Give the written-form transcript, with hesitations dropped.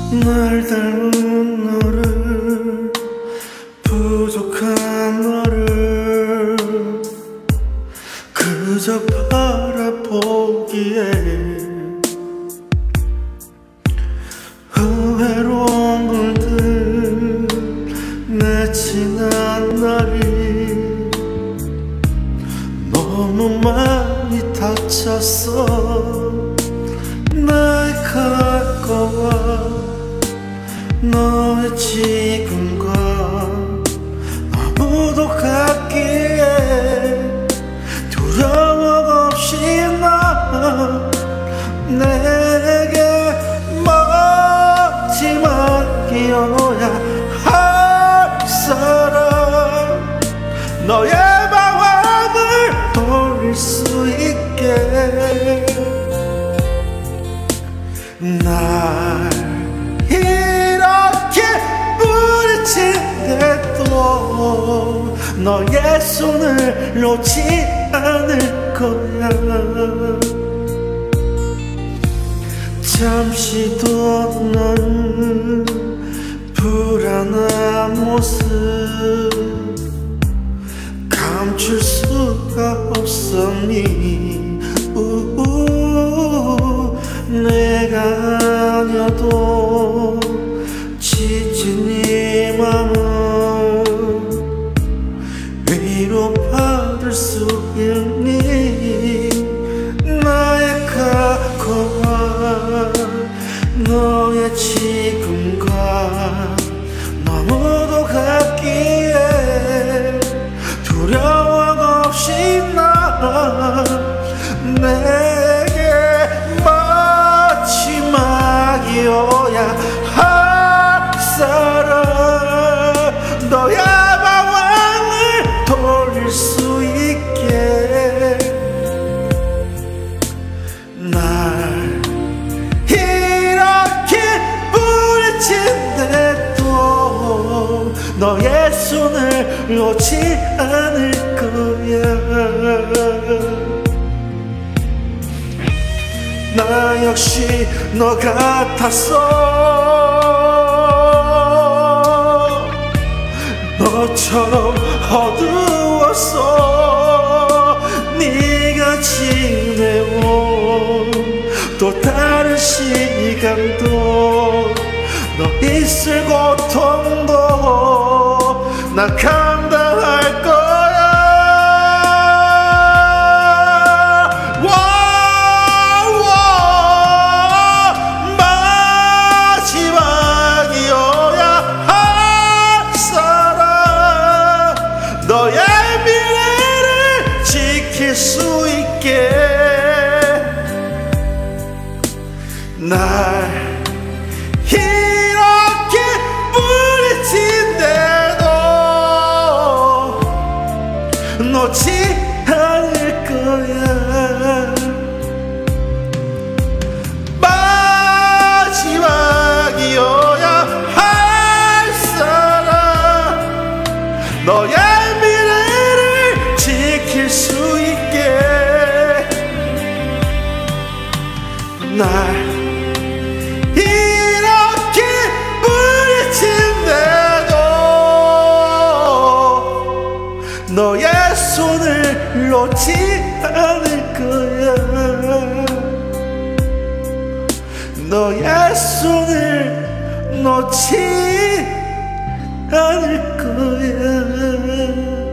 날 닮은 너를, 부족한 너를 그저 바라보기에 후회로운 물들 내 지난 날이 너무 많이 다쳤어. 나의 과거와 너의 지금과 너무도 같기에 두려움 없이 나 내게 마지막이어야 할 사람, 너의 마음을 돌릴 수 있게 날 이렇게 부딪힌데도 너의 손을 놓지 않을 거야. 잠시도 넌 불안한 모습 감출 수가 없었니. 내가 아니어도 지친 이 맘은 위로받을 수 있니. 나의 과거와 너의 지금과 너무도 같기에 두려움 없이 나 내게 마지막이어야 할 사람, 너의 마음을 돌릴 수 있게 날 이렇게 부딪힌데도 너의 손을 놓지 않을 거야. 나 역시 너 같았어. 너처럼 어두웠어. 네가 지내온 또 다른 시간도 너 있을 고통도 난 감당할 거야. 너의 미래를 지킬 수 있게 날 이렇게 부딪힌데도 놓지 않을 거야. 마지막이어야 할 사람, 너의 지킬 수 있게 날 이렇게 부딪힌데도 너의 손을 놓지 않을 거야. 너의 손을 놓지 않을 거야.